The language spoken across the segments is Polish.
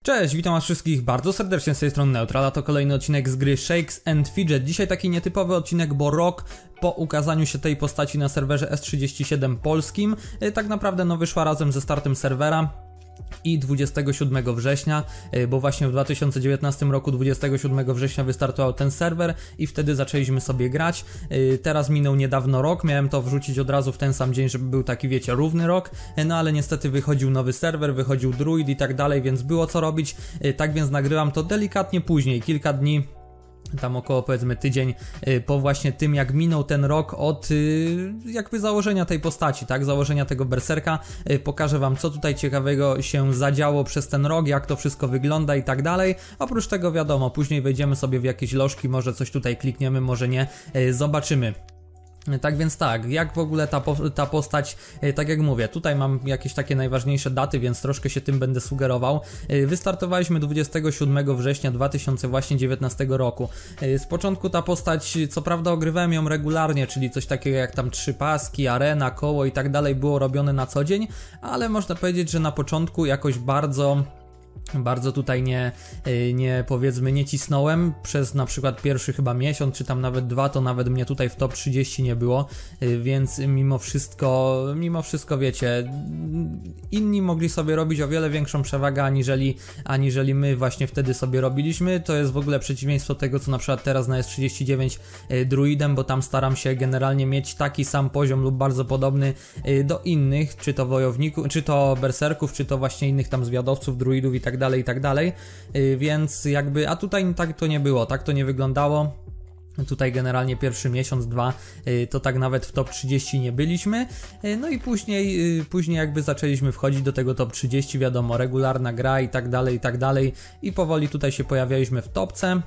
Cześć, witam was wszystkich bardzo serdecznie z tej strony Neutral, a to kolejny odcinek z gry Shakes & Fidget. Dzisiaj taki nietypowy odcinek, bo rok po ukazaniu się tej postaci na serwerze S37 polskim, tak naprawdę no wyszła razem ze startem serwera i 27 września, bo właśnie w 2019 roku 27 września wystartował ten serwer i wtedy zaczęliśmy sobie grać. Teraz minął niedawno rok, miałem to wrzucić od razu w ten sam dzień, żeby był taki, wiecie, równy rok, no ale niestety wychodził nowy serwer, wychodził druid i tak dalej, więc było co robić, tak więc nagrywam to delikatnie później, kilka dni, tam około powiedzmy tydzień po właśnie tym, jak minął ten rok od jakby założenia tej postaci, tak, założenia tego berserka. Pokażę wam, co tutaj ciekawego się zadziało przez ten rok, jak to wszystko wygląda i tak dalej. Oprócz tego wiadomo, później wejdziemy sobie w jakieś lożki, może coś tutaj klikniemy, może nie, zobaczymy. Tak więc tak, jak w ogóle ta postać, tak jak mówię, tutaj mam jakieś takie najważniejsze daty, więc troszkę się tym będę sugerował. Wystartowaliśmy 27 września 2019 roku. Z początku ta postać, co prawda ogrywałem ją regularnie, czyli coś takiego jak tam 3 paski, arena, koło i tak dalej było robione na co dzień, ale można powiedzieć, że na początku jakoś bardzo tutaj nie powiedzmy nie cisnąłem przez na przykład pierwszy chyba miesiąc, czy tam nawet 2, to nawet mnie tutaj w top 30 nie było, więc mimo wszystko wiecie, inni mogli sobie robić o wiele większą przewagę aniżeli my właśnie wtedy sobie robiliśmy. To jest w ogóle przeciwieństwo tego, co na przykład teraz na S39 druidem, bo tam staram się generalnie mieć taki sam poziom lub bardzo podobny do innych, czy to wojowników, czy to berserków, czy to właśnie innych tam zwiadowców, druidów i tak dalej, więc jakby, a tutaj tak to nie było, tak to nie wyglądało. Tutaj generalnie pierwszy miesiąc, 2, to tak nawet w top 30 nie byliśmy, no i później jakby zaczęliśmy wchodzić do tego top 30, wiadomo, regularna gra i tak dalej i powoli tutaj się pojawialiśmy w topce.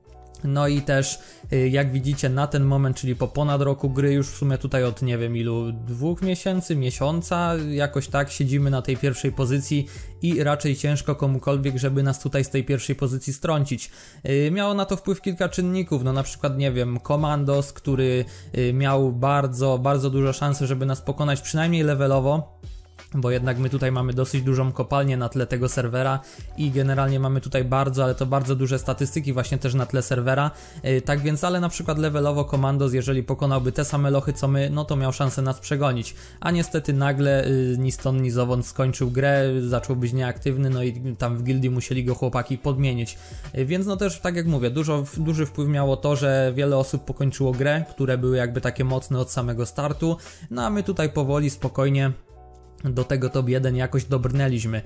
No i też jak widzicie na ten moment, czyli po ponad roku gry, już w sumie tutaj od nie wiem ilu, 2 miesięcy, miesiąca, jakoś tak siedzimy na tej pierwszej pozycji i raczej ciężko komukolwiek, żeby nas tutaj z tej pierwszej pozycji strącić. Miało na to wpływ kilka czynników, no na przykład nie wiem, Komandos, który miał bardzo dużo szansy, żeby nas pokonać przynajmniej levelowo, bo jednak my tutaj mamy dosyć dużą kopalnię na tle tego serwera i generalnie mamy tutaj ale to bardzo duże statystyki właśnie też na tle serwera, tak więc, ale na przykład levelowo Komandos, jeżeli pokonałby te same lochy co my, no to miał szansę nas przegonić, a niestety nagle ni stąd ni zowąd skończył grę, zaczął być nieaktywny, no i tam w gildii musieli go chłopaki podmienić, więc no też tak jak mówię, duży wpływ miało to, że wiele osób pokończyło grę, które były jakby takie mocne od samego startu, no a my tutaj powoli, spokojnie do tego top 1 jakoś dobrnęliśmy.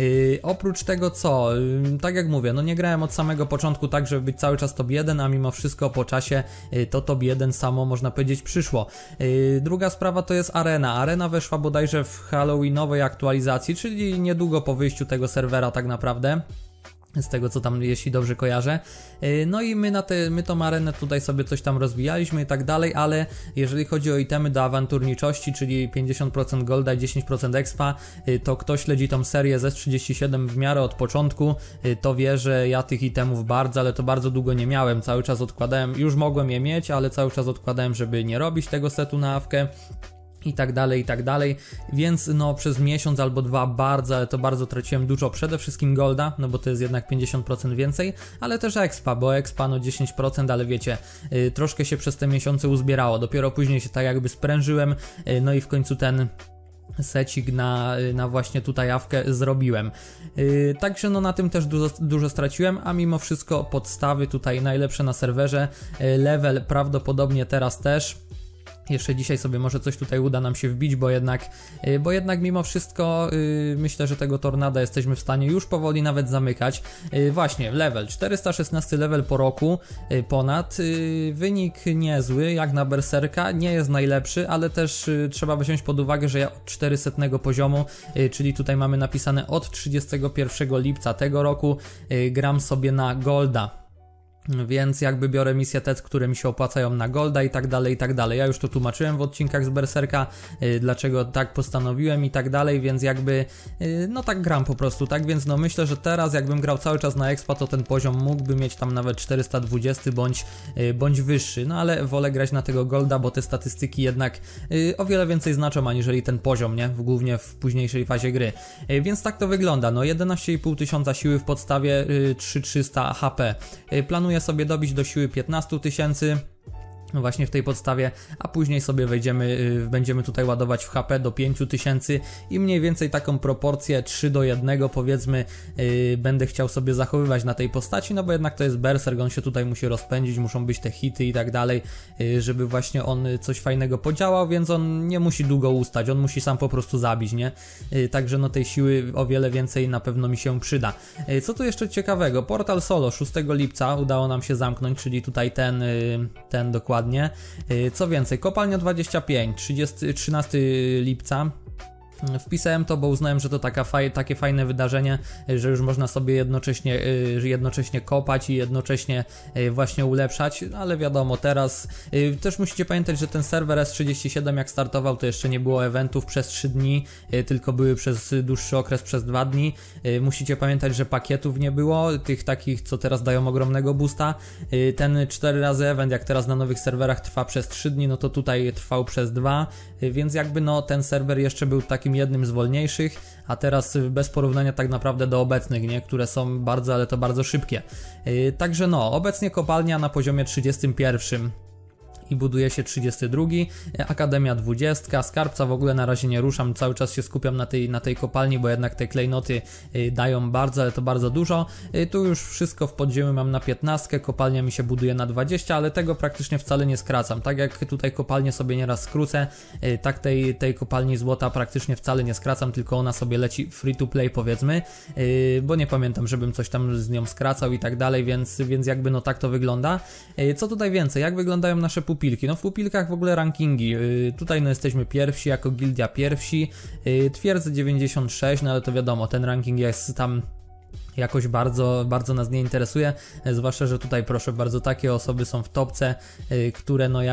Oprócz tego tak jak mówię, no nie grałem od samego początku tak, żeby być cały czas top 1, a mimo wszystko po czasie to top 1 samo można powiedzieć przyszło. Druga sprawa to jest arena. Arena weszła bodajże w halloweenowej aktualizacji, czyli niedługo po wyjściu tego serwera tak naprawdę. Z tego co tam, jeśli dobrze kojarzę. No i my tą arenę tutaj sobie coś tam rozwijaliśmy i tak dalej, ale jeżeli chodzi o itemy do awanturniczości, czyli 50% golda i 10% expa, to kto śledzi tą serię z S37 w miarę od początku, to wie, że ja tych itemów ale to bardzo długo nie miałem. Cały czas odkładałem, już mogłem je mieć, ale cały czas odkładałem, żeby nie robić tego setu na awkę. I tak dalej, więc no przez miesiąc albo 2 ale to bardzo traciłem dużo, przede wszystkim golda, no bo to jest jednak 50% więcej, ale też expa, bo expa no 10%, ale wiecie, troszkę się przez te miesiące uzbierało, dopiero później się tak jakby sprężyłem, no i w końcu ten secik na właśnie tutaj awkę zrobiłem. Także no na tym też dużo straciłem, a mimo wszystko podstawy tutaj najlepsze na serwerze, level prawdopodobnie teraz też. Jeszcze dzisiaj sobie może coś tutaj uda nam się wbić, bo jednak mimo wszystko myślę, że tego tornada jesteśmy w stanie już powoli nawet zamykać. Właśnie, level, 416 level po roku ponad, wynik niezły jak na berserka, nie jest najlepszy, ale też trzeba wziąć pod uwagę, że ja od 400 poziomu, czyli tutaj mamy napisane od 31 lipca tego roku gram sobie na golda. Więc jakby biorę misje te, które mi się opłacają na golda i tak dalej, i tak dalej. Ja już to tłumaczyłem w odcinkach z Berserka, dlaczego tak postanowiłem i tak dalej, więc jakby no tak gram po prostu, tak? Więc no myślę, że teraz jakbym grał cały czas na expa, to ten poziom mógłby mieć tam nawet 420 bądź wyższy, no ale wolę grać na tego golda, bo te statystyki jednak o wiele więcej znaczą aniżeli ten poziom, nie? Głównie w późniejszej fazie gry. Więc tak to wygląda, no 11,5 tysiąca siły w podstawie, 3300 HP. Planuję sobie dobić do siły 15 tysięcy. Właśnie w tej podstawie, a później sobie będziemy tutaj ładować w HP do 5000 i mniej więcej taką proporcję 3:1 powiedzmy będę chciał sobie zachowywać na tej postaci, no bo jednak to jest berserk, on się tutaj musi rozpędzić, muszą być te hity i tak dalej, żeby właśnie on coś fajnego podziałał, więc on nie musi długo ustać, on musi sam po prostu zabić, nie? Także no tej siły o wiele więcej na pewno mi się przyda. Co tu jeszcze ciekawego? Portal Solo 6 lipca udało nam się zamknąć, czyli tutaj ten dokładnie. Co więcej, kopalnia 25, 13 lipca. Wpisałem to, bo uznałem, że to takie fajne wydarzenie, że już można sobie jednocześnie kopać i jednocześnie właśnie ulepszać, ale wiadomo, teraz też musicie pamiętać, że ten serwer S37 jak startował, to jeszcze nie było eventów przez 3 dni, tylko były przez dłuższy okres, przez 2 dni. Musicie pamiętać, że pakietów nie było, tych takich, co teraz dają ogromnego boosta. Ten 4 razy event, jak teraz na nowych serwerach trwa przez 3 dni, no to tutaj trwał przez 2, więc jakby no ten serwer jeszcze był takim jednym z wolniejszych, a teraz bez porównania tak naprawdę do obecnych, nie? Które są bardzo, ale to bardzo szybkie. Także no, obecnie kopalnia na poziomie 31 i buduje się 32, Akademia 20, skarbca w ogóle na razie nie ruszam, cały czas się skupiam na tej kopalni, bo jednak te klejnoty dają bardzo, ale to bardzo dużo. Tu już wszystko w podziemiu mam na 15, kopalnia mi się buduje na 20, ale tego praktycznie wcale nie skracam. Tak jak tutaj kopalnię sobie nieraz skrócę, tak tej kopalni złota praktycznie wcale nie skracam, tylko ona sobie leci free to play powiedzmy, bo nie pamiętam, żebym coś tam z nią skracał i tak dalej, więc jakby no tak to wygląda. Co tutaj więcej, jak wyglądają nasze pupilki? No w pupilkach w ogóle rankingi, tutaj no jesteśmy pierwsi, jako gildia pierwsi, twierdzy 96, no ale to wiadomo, ten ranking jest tam jakoś bardzo, bardzo nas nie interesuje, zwłaszcza, że tutaj proszę bardzo takie osoby są w topce, które no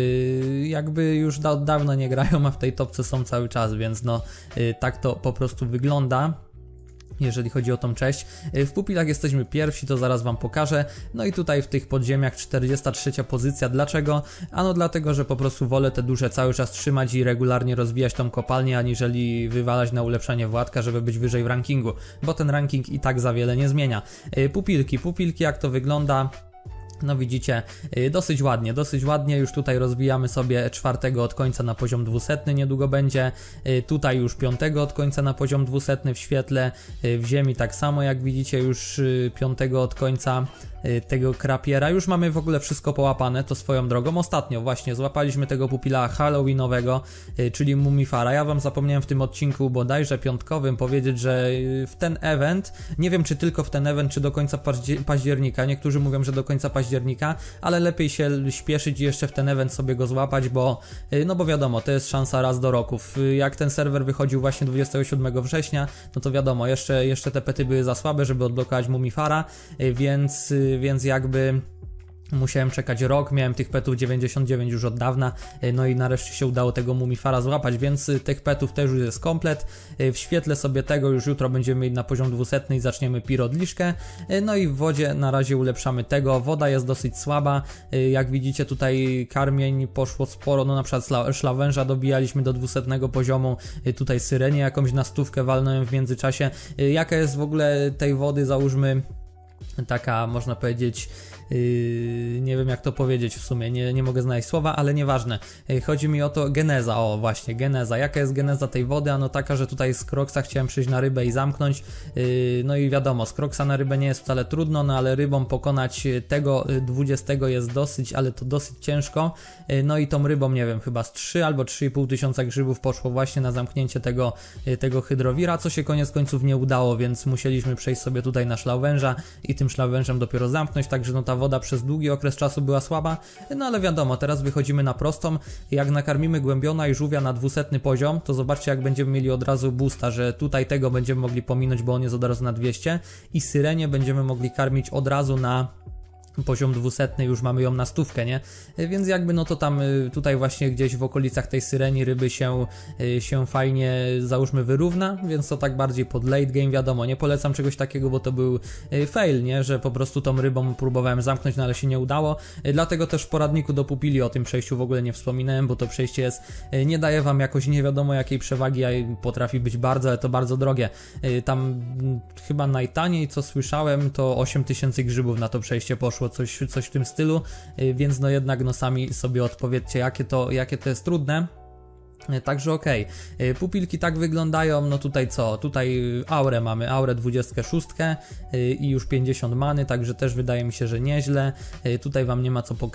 jakby już dawno nie grają, a w tej topce są cały czas, więc no tak to po prostu wygląda. Jeżeli chodzi o tą cześć. W pupilach jesteśmy pierwsi, to zaraz wam pokażę. No i tutaj w tych podziemiach 43 pozycja. Dlaczego? Ano dlatego, że po prostu wolę te duże cały czas trzymać i regularnie rozwijać tą kopalnię, aniżeli wywalać na ulepszanie Władka, żeby być wyżej w rankingu, bo ten ranking i tak za wiele nie zmienia. Pupilki jak to wygląda? No widzicie, dosyć ładnie, już tutaj rozwijamy sobie 4 od końca na poziom 200, niedługo będzie, tutaj już 5 od końca na poziom 200 w świetle, w ziemi tak samo jak widzicie już 5 od końca tego krapiera, już mamy w ogóle wszystko połapane, to swoją drogą. Ostatnio właśnie złapaliśmy tego pupila halloweenowego, czyli Mumifara. Ja wam zapomniałem w tym odcinku bodajże piątkowym powiedzieć, że w ten event, nie wiem czy tylko w ten event, czy do końca października, niektórzy mówią, że do końca października, ale lepiej się śpieszyć i jeszcze w ten event sobie go złapać, bo no bo wiadomo, to jest szansa raz do roku. Jak ten serwer wychodził właśnie 27 września, no to wiadomo, jeszcze te pety były za słabe, żeby odblokować Mumifara, więc jakby musiałem czekać rok, miałem tych petów 99 już od dawna, no i nareszcie się udało tego Mumifara złapać, więc tych petów też już jest komplet. W świetle sobie tego już jutro będziemy mieli na poziom 200 i zaczniemy pirodliszkę. No i w wodzie na razie ulepszamy tego, woda jest dosyć słaba, jak widzicie tutaj karmień poszło sporo, no na przykład szlawęża dobijaliśmy do 200 poziomu, tutaj syrenię jakąś na 100 walnąłem w międzyczasie. Jaka jest w ogóle tej wody, załóżmy taka, można powiedzieć, nie wiem jak to powiedzieć w sumie, nie mogę znaleźć słowa, ale nieważne. Chodzi mi o to, geneza, o właśnie, geneza. Jaka jest geneza tej wody? Ano taka, że tutaj z Kroksa chciałem przyjść na rybę i zamknąć, no i wiadomo, z Kroksa na rybę nie jest wcale trudno, no ale rybą pokonać tego 20 jest dosyć, ale to dosyć ciężko, no i tą rybą, nie wiem, chyba z 3 albo 3,5 tysiąca grzybów poszło właśnie na zamknięcie tego hydrowira, co się koniec końców nie udało, więc musieliśmy przejść sobie tutaj na szlałwęża i tym szlałwężem dopiero zamknąć, także no ta woda przez długi okres czasu była słaba, no ale wiadomo, teraz wychodzimy na prostą, jak nakarmimy głębiona i żółwia na 200 poziom, to zobaczcie jak będziemy mieli od razu boosta, że tutaj tego będziemy mogli pominąć, bo on jest od razu na 200 i syrenie będziemy mogli karmić od razu na poziom 200 już mamy ją na 100, nie? Więc jakby no to tam tutaj właśnie gdzieś w okolicach tej Syreni ryby się fajnie załóżmy wyrówna, więc to tak bardziej pod late game, wiadomo, nie polecam czegoś takiego, bo to był fail, nie? Że po prostu tą rybą próbowałem zamknąć, no ale się nie udało, dlatego też w poradniku do pupili o tym przejściu w ogóle nie wspominałem, bo to przejście jest, nie daje wam jakoś nie wiadomo jakiej przewagi, a potrafi być bardzo, ale to bardzo drogie. Tam chyba najtaniej co słyszałem to 8000 grzybów na to przejście poszło, coś w tym stylu, więc no jednak no sami sobie odpowiedzcie jakie to jest trudne. Także okej. Pupilki tak wyglądają, no tutaj co? Tutaj aurę mamy, aurę 26 i już 50 many, także też wydaje mi się, że nieźle. Tutaj wam nie ma co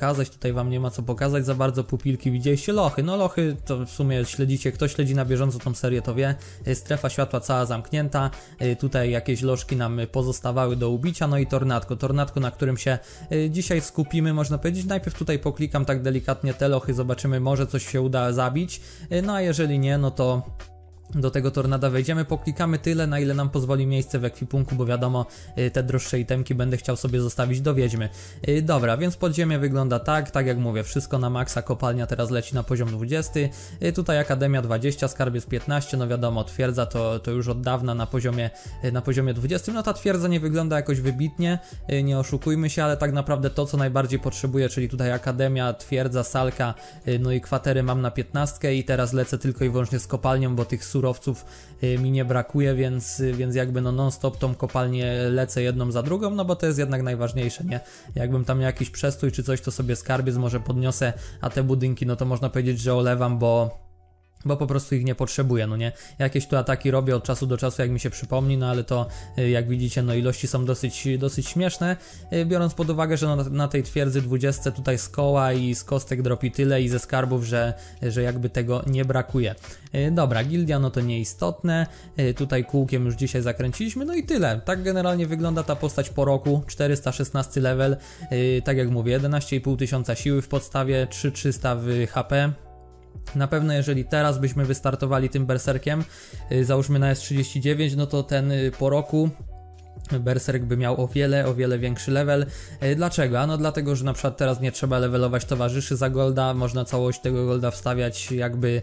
pokazać, za bardzo pupilki. Widzieliście lochy, no lochy to w sumie śledzicie, kto śledzi na bieżąco tą serię to wie. Strefa światła cała zamknięta, tutaj jakieś lożki nam pozostawały do ubicia, no i tornadko, na którym się dzisiaj skupimy, można powiedzieć. Najpierw tutaj poklikam tak delikatnie te lochy, zobaczymy, może coś się uda zabić. No a jeżeli nie, no to do tego tornada wejdziemy, poklikamy tyle, na ile nam pozwoli miejsce w ekwipunku, bo wiadomo, te droższe itemki będę chciał sobie zostawić do wiedźmy. Dobra, więc podziemie wygląda tak jak mówię, wszystko na maksa, kopalnia teraz leci na poziom 20, tutaj Akademia 20, skarbiec 15, no wiadomo, twierdza to już od dawna na poziomie 20, no ta twierdza nie wygląda jakoś wybitnie, nie oszukujmy się, ale tak naprawdę to, co najbardziej potrzebuję, czyli tutaj Akademia, twierdza, salka, no i kwatery mam na 15 i teraz lecę tylko i wyłącznie z kopalnią, bo tych surowców mi nie brakuje, więc jakby no non-stop tą kopalnię lecę jedną za drugą, no bo to jest jednak najważniejsze, nie? Jakbym tam miał jakiś przestój czy coś, to sobie skarbiec może podniosę, a te budynki, no to można powiedzieć, że olewam, bo po prostu ich nie potrzebuję, no nie? Jakieś tu ataki robię od czasu do czasu, jak mi się przypomni, no ale to jak widzicie, no ilości są dosyć śmieszne, biorąc pod uwagę, że na tej twierdzy 20 tutaj z koła i z kostek dropi tyle i ze skarbów, że jakby tego nie brakuje. Dobra, gildia, no to nieistotne, tutaj kółkiem już dzisiaj zakręciliśmy, no i tyle. Tak generalnie wygląda ta postać po roku, 416 level, tak jak mówię, 11 500 siły w podstawie, 3300 w HP. Na pewno jeżeli teraz byśmy wystartowali tym berserkiem, załóżmy na S39, no to ten po roku berserk by miał o wiele większy level. Dlaczego? No dlatego, że na przykład teraz nie trzeba levelować towarzyszy za golda, można całość tego golda wstawiać jakby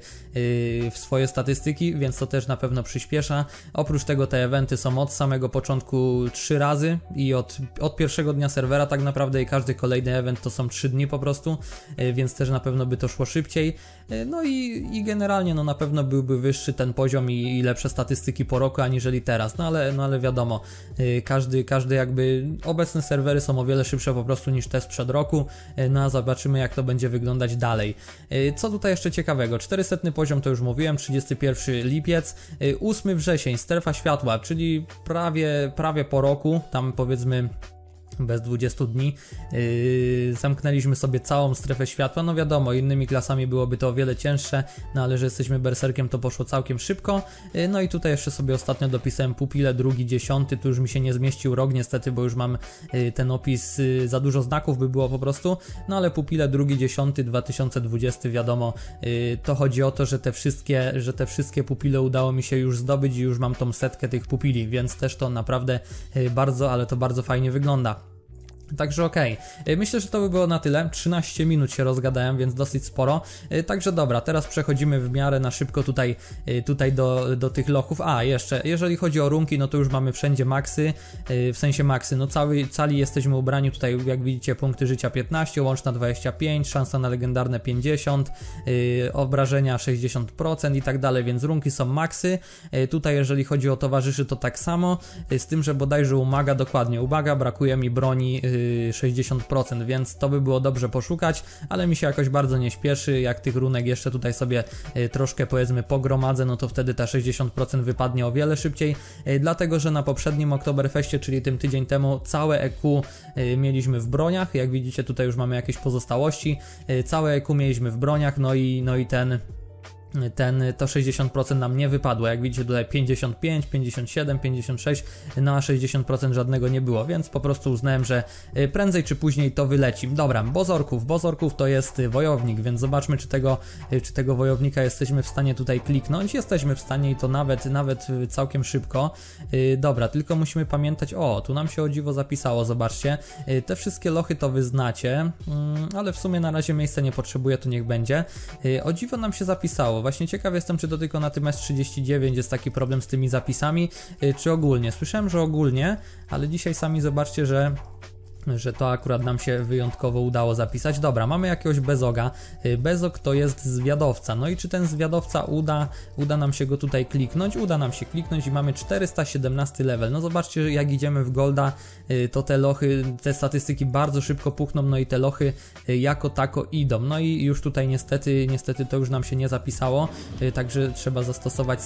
w swoje statystyki, więc to też na pewno przyspiesza. Oprócz tego te eventy są od samego początku 3 razy i od pierwszego dnia serwera tak naprawdę i każdy kolejny event to są 3 dni po prostu, więc też na pewno by to szło szybciej. No i generalnie no na pewno byłby wyższy ten poziom i lepsze statystyki po roku aniżeli teraz, no ale wiadomo, każdy jakby obecne serwery są o wiele szybsze po prostu niż te sprzed roku, no a zobaczymy jak to będzie wyglądać dalej. Co tutaj jeszcze ciekawego, 400 poziom to już mówiłem, 31 lipiec, 8 wrzesień, strefa światła, czyli prawie po roku, tam powiedzmy bez 20 dni, zamknęliśmy sobie całą strefę światła, no wiadomo, innymi klasami byłoby to o wiele cięższe, no ale że jesteśmy berserkiem to poszło całkiem szybko, no i tutaj jeszcze sobie ostatnio dopisałem pupile, 2, 10, tu już mi się nie zmieścił rok niestety, bo już mam ten opis, za dużo znaków by było po prostu, no ale pupile 2, 10, 2020 wiadomo, to chodzi o to, że te wszystkie pupile udało mi się już zdobyć i już mam tą setkę tych pupili, więc też to naprawdę bardzo, ale to bardzo fajnie wygląda. Także okej, myślę, że to by było na tyle, 13 minut się rozgadałem, więc dosyć sporo, także dobra, teraz przechodzimy w miarę na szybko tutaj do tych lochów. A jeszcze, jeżeli chodzi o runki, no to już mamy wszędzie maksy, w sensie maksy, no cali jesteśmy ubrani, tutaj jak widzicie punkty życia 15, łączna 25, szansa na legendarne 50, obrażenia 60% i tak dalej, więc runki są maksy. Tutaj jeżeli chodzi o towarzyszy to tak samo, z tym, że bodajże umaga, dokładnie, uwaga, brakuje mi broni 60%, więc to by było dobrze poszukać, ale mi się jakoś bardzo nie śpieszy, jak tych runek jeszcze tutaj sobie troszkę powiedzmy pogromadzę, no to wtedy ta 60% wypadnie o wiele szybciej, dlatego, że na poprzednim Oktoberfeście, czyli tym tydzień temu, całe EQ mieliśmy w broniach, jak widzicie tutaj już mamy jakieś pozostałości, całe EQ mieliśmy w broniach, no i ten to 60% nam nie wypadło, jak widzicie tutaj 55, 57, 56, no a 60% żadnego nie było, więc po prostu uznałem, że prędzej czy później to wyleci. Dobra, Bozorków to jest wojownik, więc zobaczmy, czy tego wojownika jesteśmy w stanie tutaj kliknąć. Jesteśmy w stanie i to nawet całkiem szybko. Dobra, tylko musimy pamiętać, tu nam się o dziwo zapisało, zobaczcie, te wszystkie lochy to wy znacie, ale w sumie na razie miejsca nie potrzebuję, to niech będzie. O dziwo nam się zapisało. Właśnie ciekaw jestem, czy to tylko na tym S39 jest taki problem z tymi zapisami, czy ogólnie. Słyszałem, że ogólnie, ale dzisiaj sami zobaczcie, że to akurat nam się wyjątkowo udało zapisać. Dobra, mamy jakiegoś bezoga. Bezog to jest zwiadowca. No i czy ten zwiadowca uda nam się go tutaj kliknąć? Uda nam się kliknąć i mamy 417 level. No zobaczcie, jak idziemy w golda, to te lochy, te statystyki bardzo szybko puchną, no i te lochy jako tako idą. No i już tutaj niestety to już nam się nie zapisało, także trzeba zastosować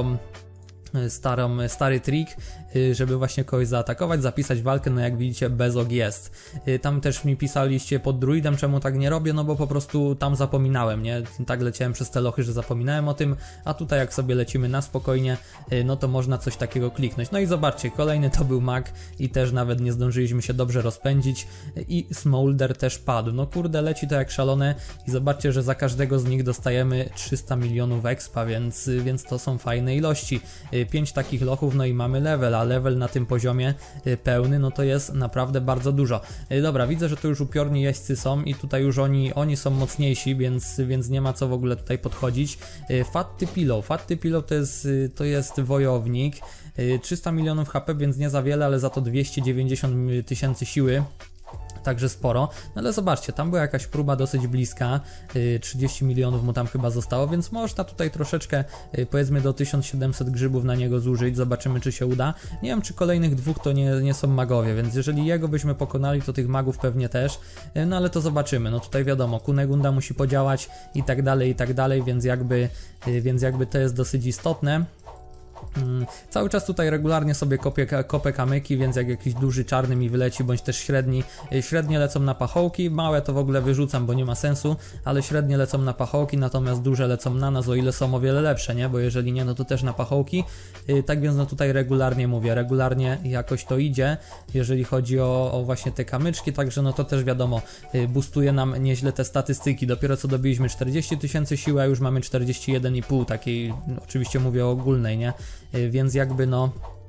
stary trik, żeby właśnie kogoś zaatakować, zapisać walkę, no jak widzicie bezog jest. Tam też mi pisaliście pod druidem, czemu tak nie robię, no bo po prostu tam zapominałem, nie? Tak leciałem przez te lochy, że zapominałem o tym, a tutaj jak sobie lecimy na spokojnie, no to można coś takiego kliknąć. No i zobaczcie, kolejny to był mag i też nawet nie zdążyliśmy się dobrze rozpędzić i Smolder też padł. No kurde, leci to jak szalone i zobaczcie, że za każdego z nich dostajemy 300 milionów expa, więc to są fajne ilości. 5 takich lochów, no i mamy level, a level na tym poziomie pełny, no to jest naprawdę bardzo dużo. Dobra, widzę, że tu już upiorni jeźdźcy są i tutaj już oni są mocniejsi, więc nie ma co w ogóle tutaj podchodzić. Fatty Pillow to jest wojownik, 300 milionów HP, więc nie za wiele, ale za to 290 tysięcy siły. Także sporo, no ale zobaczcie, tam była jakaś próba dosyć bliska, 30 milionów mu tam chyba zostało, więc można tutaj troszeczkę, powiedzmy do 1700 grzybów na niego zużyć, zobaczymy czy się uda. Nie wiem, czy kolejnych dwóch to nie są magowie, więc jeżeli jego byśmy pokonali, to tych magów pewnie też, no ale to zobaczymy. No tutaj wiadomo, Kunegunda musi podziałać i tak dalej, więc jakby to jest dosyć istotne. Cały czas tutaj regularnie sobie kopię kamyki, więc jak jakiś duży czarny mi wyleci, bądź też średnie lecą na pachołki, małe to w ogóle wyrzucam, bo nie ma sensu, ale średnie lecą na pachołki, natomiast duże lecą na nas, o ile są o wiele lepsze, nie? Bo jeżeli nie, no to też na pachołki. Tak więc no tutaj regularnie mówię, regularnie jakoś to idzie, jeżeli chodzi o właśnie te kamyczki, także no to też wiadomo, boostuje nam nieźle te statystyki. Dopiero co dobiliśmy 40 tysięcy siły, a już mamy 41,5, takiej, oczywiście mówię o ogólnej, nie? Więc jakby no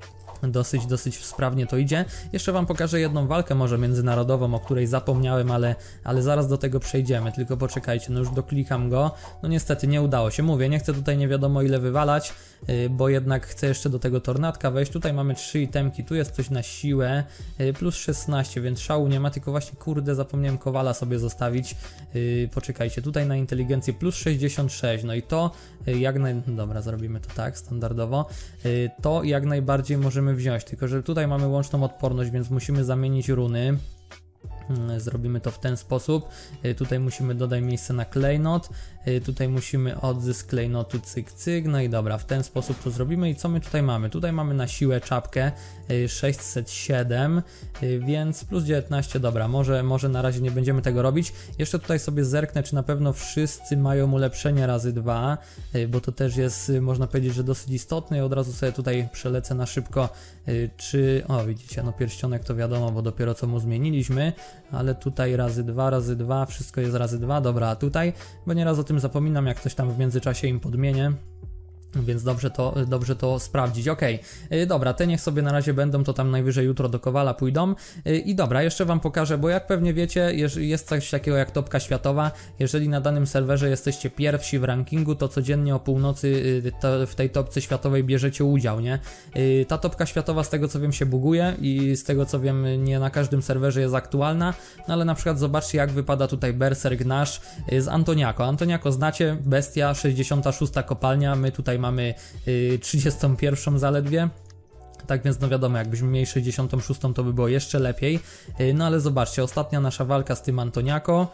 dosyć sprawnie to idzie. Jeszcze wam pokażę jedną walkę może międzynarodową, o której zapomniałem, ale zaraz do tego przejdziemy, tylko poczekajcie, no już doklikam go, no niestety nie udało się, mówię, nie chcę tutaj nie wiadomo ile wywalać, bo jednak chcę jeszcze do tego tornadka wejść. Tutaj mamy 3 itemki, tu jest coś na siłę, plus 16, więc szału nie ma, tylko właśnie kurde zapomniałem kowala sobie zostawić, poczekajcie, tutaj na inteligencję plus 66, no i to dobra, zrobimy to tak, standardowo, to jak najbardziej możemy wziąć, tylko że tutaj mamy łączną odporność, więc musimy zamienić runy. Zrobimy to w ten sposób. Tutaj musimy dodać miejsce na klejnot. Tutaj musimy odzysk klejnotu cyk. No i dobra, w ten sposób to zrobimy. I co my tutaj mamy? Tutaj mamy na siłę czapkę 607, więc plus 19. Dobra, może na razie nie będziemy tego robić. Jeszcze tutaj sobie zerknę, czy na pewno wszyscy mają ulepszenie razy 2, bo to też jest, można powiedzieć, że dosyć istotne. I od razu sobie tutaj przelecę na szybko, widzicie, no pierścionek to wiadomo, bo dopiero co mu zmieniliśmy, ale tutaj razy 2, wszystko jest razy 2, dobra, a tutaj, bo nieraz o tym zapominam, jak coś tam w międzyczasie im podmienię. Więc dobrze to sprawdzić. Okej, dobra, te niech sobie na razie będą, to tam najwyżej jutro do Kowala pójdą. I dobra, jeszcze wam pokażę, bo jak pewnie wiecie, jest coś takiego jak topka światowa. Jeżeli na danym serwerze jesteście pierwsi w rankingu, to codziennie o północy w tej topce światowej bierzecie udział, nie? Ta topka światowa z tego co wiem się buguje i z tego co wiem nie na każdym serwerze jest aktualna, no ale na przykład zobaczcie jak wypada tutaj Berserk nasz z Antoniako. Antoniako znacie, bestia, 66 kopalnia, my tutaj mamy 31 zaledwie. Tak więc no wiadomo, jakbyśmy mieli 66 to by było jeszcze lepiej. No ale zobaczcie, ostatnia nasza walka z tym Antoniako.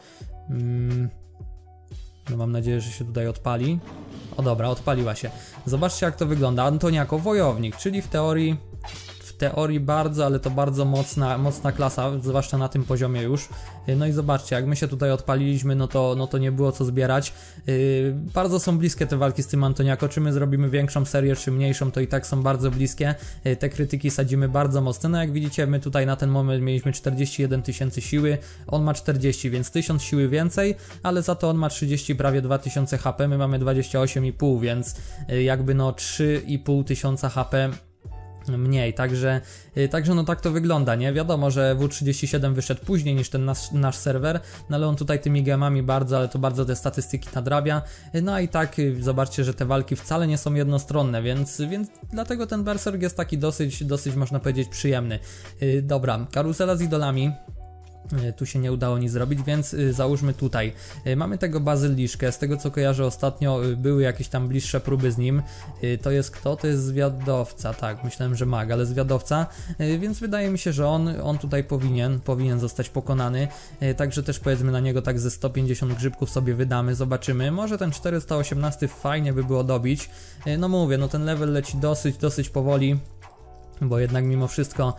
No mam nadzieję, że się tutaj odpali. O dobra, odpaliła się. Zobaczcie jak to wygląda. Antoniako wojownik, czyli w teorii w teorii bardzo, ale to bardzo mocna klasa, zwłaszcza na tym poziomie już. No i zobaczcie, jak my się tutaj odpaliliśmy, no to nie było co zbierać. Bardzo są bliskie te walki z tym Antoniako, czy my zrobimy większą serię, czy mniejszą, to i tak są bardzo bliskie. Te krytyki sadzimy bardzo mocno, no jak widzicie, my tutaj na ten moment mieliśmy 41 tysięcy siły, on ma 40, więc 1000 siły więcej, ale za to on ma 30, prawie 2000 HP, my mamy 28,5, więc jakby no 3,5 tysiąca HP mniej, także no tak to wygląda, nie? Wiadomo, że W37 wyszedł później niż ten nasz serwer, no ale on tutaj tymi gemami bardzo, ale to bardzo te statystyki nadrabia, no i tak zobaczcie, że te walki wcale nie są jednostronne, więc dlatego ten Berserk jest taki dosyć można powiedzieć przyjemny. Dobra, karuzela z idolami. Tu się nie udało nic zrobić, więc załóżmy tutaj. Mamy tego bazyliszkę, z tego co kojarzę ostatnio były jakieś tam bliższe próby z nim. To jest kto? To jest zwiadowca, tak, myślałem, że mag, ale zwiadowca, więc wydaje mi się, że on tutaj powinien zostać pokonany, także też powiedzmy na niego tak ze 150 grzybków sobie wydamy, zobaczymy. Może ten 418 fajnie by było dobić, no mówię, no ten level leci dosyć powoli, bo jednak mimo wszystko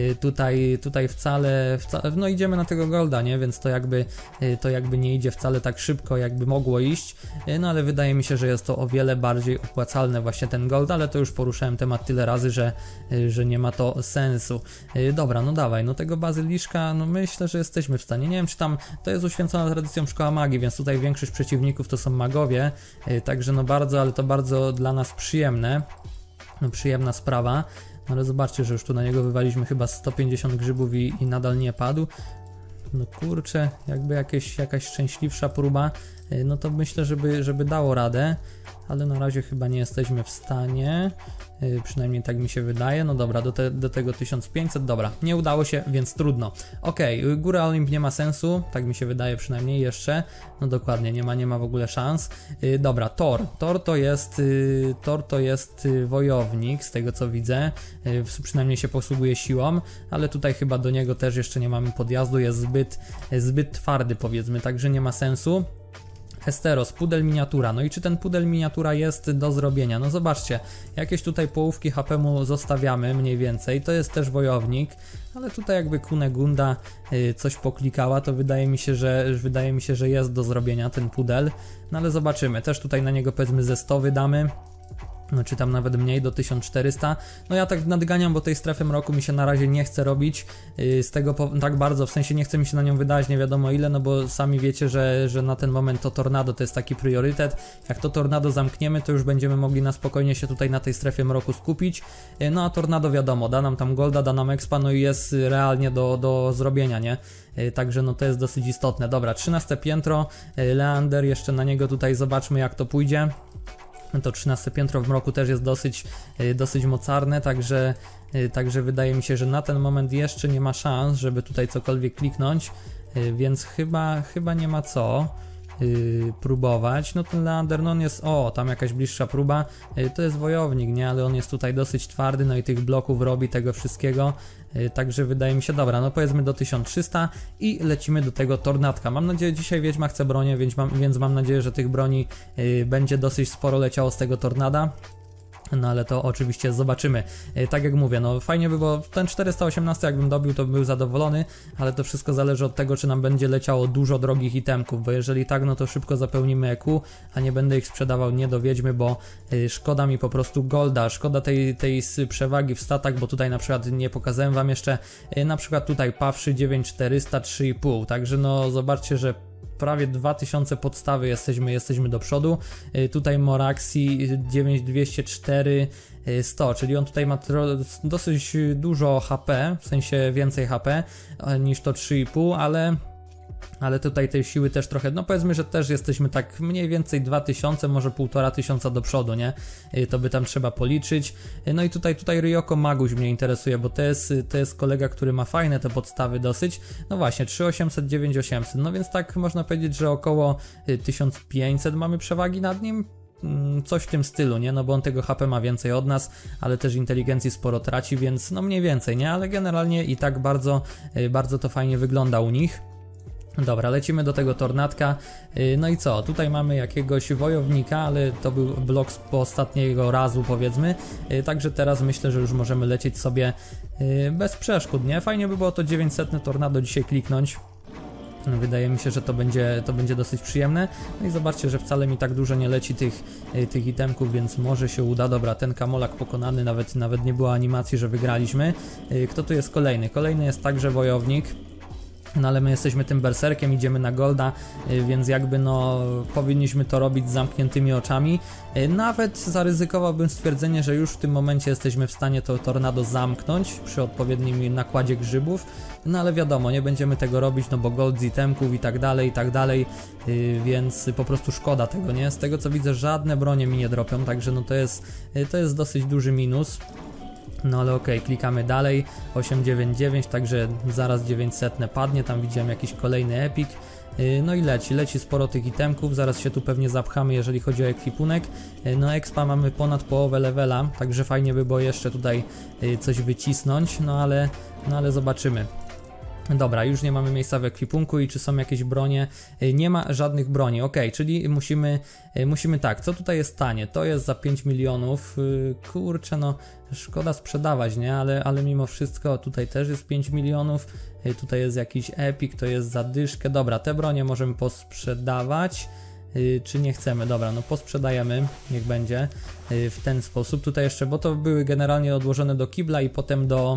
tutaj wcale no idziemy na tego golda, nie? Więc to jakby nie idzie wcale tak szybko, jakby mogło iść, no ale wydaje mi się, że jest to o wiele bardziej opłacalne właśnie ten gold, ale to już poruszałem temat tyle razy, że nie ma to sensu. Dobra, no dawaj, no tego bazyliszka, no myślę, że jesteśmy w stanie, nie wiem czy tam, to jest uświęcona tradycją szkoła magii, więc tutaj większość przeciwników to są magowie, także no bardzo, ale to bardzo dla nas przyjemne, no przyjemna sprawa. Ale zobaczcie, że już tu na niego wywaliśmy chyba 150 grzybów i nadal nie padł. No kurczę, jakby jakaś szczęśliwsza próba, no to myślę, żeby dało radę, ale na razie chyba nie jesteśmy w stanie, przynajmniej tak mi się wydaje. No dobra, do tego 1500, dobra, nie udało się, więc trudno. Okej, Góra Olimp nie ma sensu, tak mi się wydaje przynajmniej jeszcze, no dokładnie, nie ma w ogóle szans. Dobra, Thor to jest wojownik, z tego co widzę, przynajmniej się posługuje siłą, ale tutaj chyba do niego też jeszcze nie mamy podjazdu, jest zbyt twardy powiedzmy, także nie ma sensu. Esteros, pudel miniatura, no i czy ten pudel miniatura jest do zrobienia? No zobaczcie, jakieś tutaj połówki HP mu zostawiamy mniej więcej, to jest też wojownik, ale tutaj jakby Kunegunda coś poklikała, to wydaje mi się, że jest do zrobienia ten pudel, no ale zobaczymy, też tutaj na niego powiedzmy ze 100 wydamy. No czy tam nawet mniej, do 1400. No ja tak nadganiam, bo tej strefy mroku mi się na razie nie chce robić z tego tak bardzo, w sensie nie chce mi się na nią wydać nie wiadomo ile, no bo sami wiecie, że na ten moment to tornado to jest taki priorytet. Jak to tornado zamkniemy, to już będziemy mogli na spokojnie się tutaj na tej strefie mroku skupić. No a tornado wiadomo, da nam tam golda, da nam expa, no i jest realnie do zrobienia, nie? Także no to jest dosyć istotne. Dobra, 13 piętro, Leander, jeszcze na niego tutaj zobaczmy jak to pójdzie. To 13 piętro w mroku też jest dosyć mocarne, także wydaje mi się, że na ten moment jeszcze nie ma szans, żeby tutaj cokolwiek kliknąć, więc chyba nie ma co próbować. No ten Leander, no on jest, tam jakaś bliższa próba, to jest wojownik, nie, ale on jest tutaj dosyć twardy, no i tych bloków robi, tego wszystkiego, także wydaje mi się, dobra, no powiedzmy do 1300 i lecimy do tego tornadka. Mam nadzieję, dzisiaj Wiedźma chce bronię, więc mam nadzieję, że tych broni będzie dosyć sporo leciało z tego tornada. No ale to oczywiście zobaczymy. Tak jak mówię, no fajnie by było, ten 418 jakbym dobił, to bym był zadowolony, ale to wszystko zależy od tego, czy nam będzie leciało dużo drogich itemków, bo jeżeli tak, no to szybko zapełnimy EQ, a nie będę ich sprzedawał nie do Wiedźmy, bo szkoda mi po prostu golda, szkoda tej przewagi w statach, bo tutaj na przykład nie pokazałem wam jeszcze, na przykład tutaj Pawszy 9400, 3,5, także no zobaczcie, że prawie 2000 podstawy jesteśmy do przodu. Tutaj Moraxi 9204 100, czyli on tutaj ma dosyć dużo HP, w sensie więcej HP niż to 3,5, ale tutaj tej siły też trochę, no powiedzmy, że też jesteśmy tak mniej więcej 2000, może 1500 do przodu, nie? To by tam trzeba policzyć. No i tutaj Ryoko Maguś mnie interesuje, bo to jest kolega, który ma fajne te podstawy dosyć. No właśnie, 3800, 9800, no więc tak można powiedzieć, że około 1500 mamy przewagi nad nim. Coś w tym stylu, nie? No bo on tego HP ma więcej od nas, ale też inteligencji sporo traci, więc no mniej więcej, nie? Ale generalnie i tak bardzo to fajnie wygląda u nich. Dobra, lecimy do tego tornadka. No i co? Tutaj mamy jakiegoś wojownika, ale to był blok z ostatniego razu, powiedzmy. Także teraz myślę, że już możemy lecieć sobie bez przeszkód, nie? Fajnie by było to 900 tornado dzisiaj kliknąć. Wydaje mi się, że to będzie dosyć przyjemne. No i zobaczcie, że wcale mi tak dużo nie leci tych itemków, więc może się uda. Dobra, ten Kamolak pokonany, nawet nie było animacji, że wygraliśmy. Kto tu jest kolejny? Kolejny jest także wojownik. No ale my jesteśmy tym berserkiem, idziemy na golda, więc jakby no powinniśmy to robić z zamkniętymi oczami. Nawet zaryzykowałbym stwierdzenie, że już w tym momencie jesteśmy w stanie to tornado zamknąć przy odpowiednim nakładzie grzybów. No ale wiadomo, nie będziemy tego robić, no bo gold z itemków i tak dalej, więc po prostu szkoda tego, nie? Z tego co widzę, żadne bronie mi nie dropią, także no to jest dosyć duży minus. No ale okej, klikamy dalej, 899, także zaraz 900 padnie, tam widziałem jakiś kolejny epic. No i leci sporo tych itemków, zaraz się tu pewnie zapchamy, jeżeli chodzi o ekwipunek. No expa mamy ponad połowę levela, także fajnie by było jeszcze tutaj coś wycisnąć, no ale zobaczymy. Dobra, już nie mamy miejsca w ekwipunku i czy są jakieś bronie? Nie ma żadnych broni, ok, czyli musimy tak, co tutaj jest tanie? To jest za 5 milionów, kurczę no, szkoda sprzedawać, nie? Ale mimo wszystko tutaj też jest 5 milionów, tutaj jest jakiś epic, to jest za dyszkę. Dobra, te bronie możemy posprzedawać, czy nie chcemy? Dobra, no posprzedajemy, niech będzie w ten sposób. Tutaj jeszcze, bo to były generalnie odłożone do kibla i potem do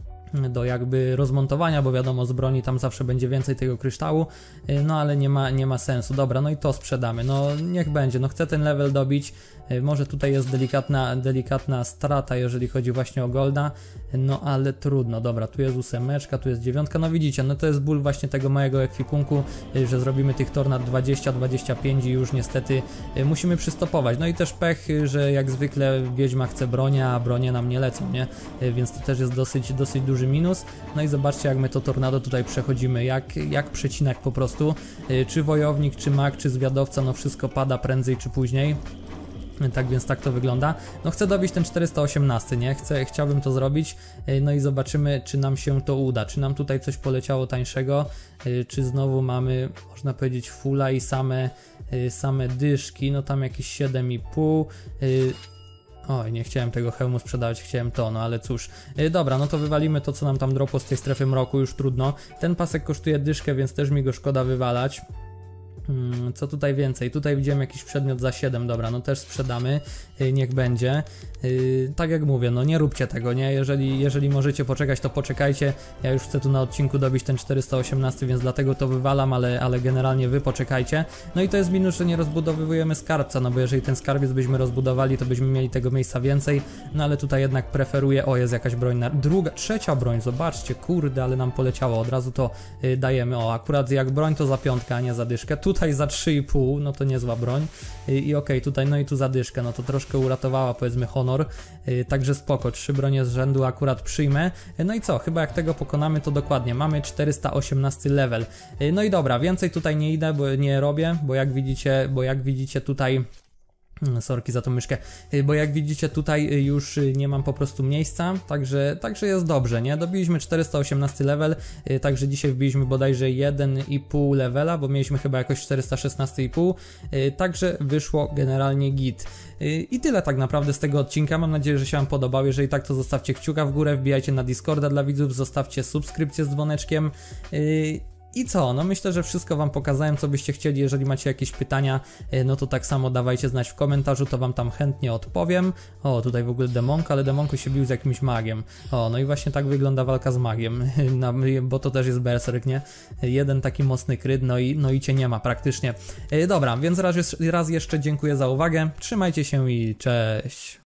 jakby rozmontowania, bo wiadomo, z broni tam zawsze będzie więcej tego kryształu, no ale nie ma sensu. Dobra, no i to sprzedamy, no niech będzie, no chcę ten level dobić, może tutaj jest delikatna strata, jeżeli chodzi właśnie o golda, no ale trudno. Dobra, tu jest 8, tu jest 9, no widzicie, no to jest ból właśnie tego mojego ekwipunku, że zrobimy tych tornad 20-25 i już niestety musimy przystopować. No i też pech, że jak zwykle wiedźma chce bronię, a bronie nam nie lecą, nie? Więc to też jest dosyć duży minus. No i zobaczcie, jak my to tornado tutaj przechodzimy, jak przecinak po prostu, czy wojownik, czy mag, czy zwiadowca, no wszystko pada prędzej czy później. Tak więc tak to wygląda. No chcę dobić ten 418, nie? Chciałbym to zrobić, no i zobaczymy, czy nam się to uda, czy nam tutaj coś poleciało tańszego, czy znowu mamy, można powiedzieć, fulla i same dyszki, no tam jakieś 7,5. Oj, nie chciałem tego hełmu sprzedawać, chciałem to, no ale cóż. Dobra, no to wywalimy to, co nam tam dropło z tej strefy mroku, już trudno. Ten pasek kosztuje dyszkę, więc też mi go szkoda wywalać. Co tutaj więcej? Tutaj widziałem jakiś przedmiot za 7, dobra, no też sprzedamy, niech będzie. Tak jak mówię, no nie róbcie tego, nie? Jeżeli możecie poczekać, to poczekajcie. Ja już chcę tu na odcinku dobić ten 418, więc dlatego to wywalam, ale generalnie wy poczekajcie. No i to jest minus, że nie rozbudowujemy skarbca, no bo jeżeli ten skarbiec byśmy rozbudowali, to byśmy mieli tego miejsca więcej, no ale tutaj jednak preferuję, o jest jakaś broń, trzecia broń, zobaczcie, kurde, ale nam poleciało, od razu to dajemy, o akurat jak broń to za 5, a nie za dyszkę, tutaj za 3,5, no to niezła broń i okej, tutaj no i tu za dyszkę, no to troszkę uratowała, powiedzmy, honor, także spoko, 3 bronie z rzędu akurat przyjmę. No i co, chyba jak tego pokonamy, to dokładnie mamy 418 level. No i dobra, więcej tutaj nie idę, bo nie robię, bo jak widzicie tutaj, sorki za tą myszkę, bo jak widzicie tutaj już nie mam po prostu miejsca, także jest dobrze, nie? Dobiliśmy 418 level, także dzisiaj wbiliśmy bodajże 1,5 levela, bo mieliśmy chyba jakoś 416,5, także wyszło generalnie git. I tyle tak naprawdę z tego odcinka, mam nadzieję, że się wam podobał. Jeżeli tak, to zostawcie kciuka w górę, wbijajcie na Discorda dla widzów, zostawcie subskrypcję z dzwoneczkiem. I co? No myślę, że wszystko wam pokazałem, co byście chcieli. Jeżeli macie jakieś pytania, no to tak samo dawajcie znać w komentarzu, to wam tam chętnie odpowiem. O, tutaj w ogóle demonko, ale demonko się bił z jakimś magiem. O, no i właśnie tak wygląda walka z magiem, bo to też jest berserk, nie? Jeden taki mocny kryt, no i cię nie ma praktycznie. Dobra, więc raz jeszcze dziękuję za uwagę, trzymajcie się i cześć!